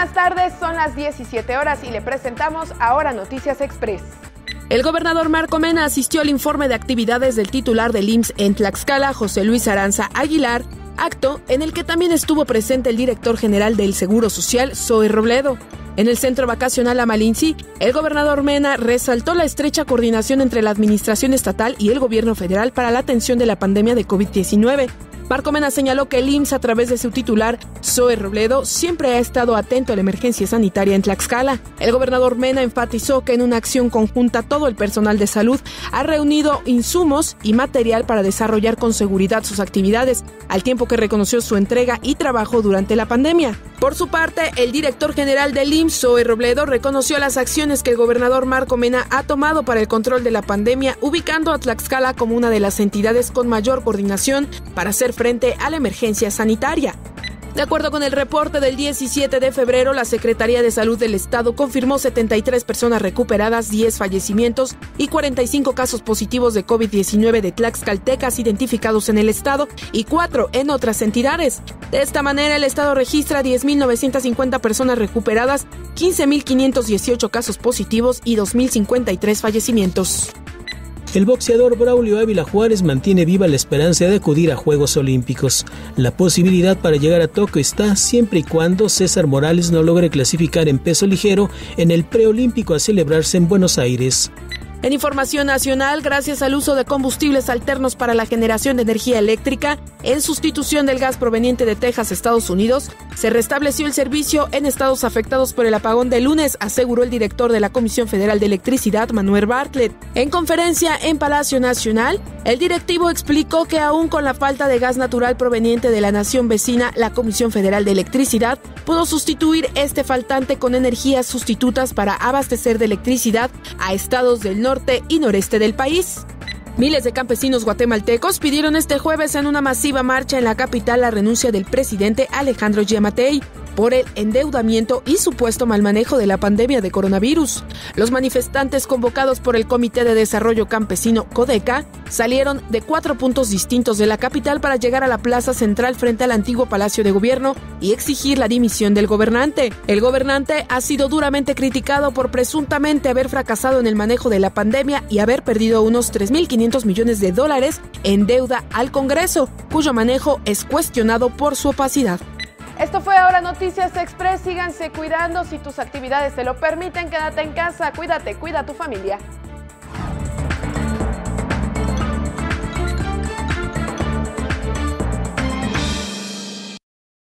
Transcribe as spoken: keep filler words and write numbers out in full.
buenas tardes, son las diecisiete horas y le presentamos ahora Noticias Express. El gobernador Marco Mena asistió al informe de actividades del titular del I M S S en Tlaxcala, José Luis Aranza Aguilar, acto en el que también estuvo presente el director general del Seguro Social, Zoe Robledo. En el centro vacacional Amalinci, el gobernador Mena resaltó la estrecha coordinación entre la administración estatal y el gobierno federal para la atención de la pandemia de COVID diecinueve. Marco Mena señaló que el I M S S, a través de su titular, Zoe Robledo, siempre ha estado atento a la emergencia sanitaria en Tlaxcala. El gobernador Mena enfatizó que en una acción conjunta todo el personal de salud ha reunido insumos y material para desarrollar con seguridad sus actividades, al tiempo que reconoció su entrega y trabajo durante la pandemia. Por su parte, el director general del I M S S, Zoe Robledo, reconoció las acciones que el gobernador Marco Mena ha tomado para el control de la pandemia, ubicando a Tlaxcala como una de las entidades con mayor coordinación para hacer frente a la emergencia sanitaria. De acuerdo con el reporte del diecisiete de febrero, la Secretaría de Salud del Estado confirmó setenta y tres personas recuperadas, diez fallecimientos y cuarenta y cinco casos positivos de COVID diecinueve de tlaxcaltecas identificados en el Estado y cuatro en otras entidades. De esta manera, el Estado registra diez mil novecientas cincuenta personas recuperadas, quince mil quinientos dieciocho casos positivos y dos mil cincuenta y tres fallecimientos. El boxeador Braulio Ávila Juárez mantiene viva la esperanza de acudir a Juegos Olímpicos. La posibilidad para llegar a Tokio está siempre y cuando César Morales no logre clasificar en peso ligero en el preolímpico a celebrarse en Buenos Aires. En información nacional, gracias al uso de combustibles alternos para la generación de energía eléctrica, en sustitución del gas proveniente de Texas, Estados Unidos, se restableció el servicio en estados afectados por el apagón de lunes, aseguró el director de la Comisión Federal de Electricidad, Manuel Bartlett. En conferencia en Palacio Nacional, el directivo explicó que aún con la falta de gas natural proveniente de la nación vecina, la Comisión Federal de Electricidad pudo sustituir este faltante con energías sustitutas para abastecer de electricidad a estados del norte y noreste del país. Miles de campesinos guatemaltecos pidieron este jueves en una masiva marcha en la capital la renuncia del presidente Alejandro Giammattei por el endeudamiento y supuesto mal manejo de la pandemia de coronavirus. Los manifestantes convocados por el Comité de Desarrollo Campesino CODECA salieron de cuatro puntos distintos de la capital para llegar a la plaza central frente al antiguo Palacio de Gobierno y exigir la dimisión del gobernante. El gobernante ha sido duramente criticado por presuntamente haber fracasado en el manejo de la pandemia y haber perdido unos tres mil quinientos millones de dólares en deuda al Congreso, cuyo manejo es cuestionado por su opacidad. Esto fue ahora Noticias Express. Síganse cuidando. Si tus actividades te lo permiten, quédate en casa. Cuídate, cuida a tu familia.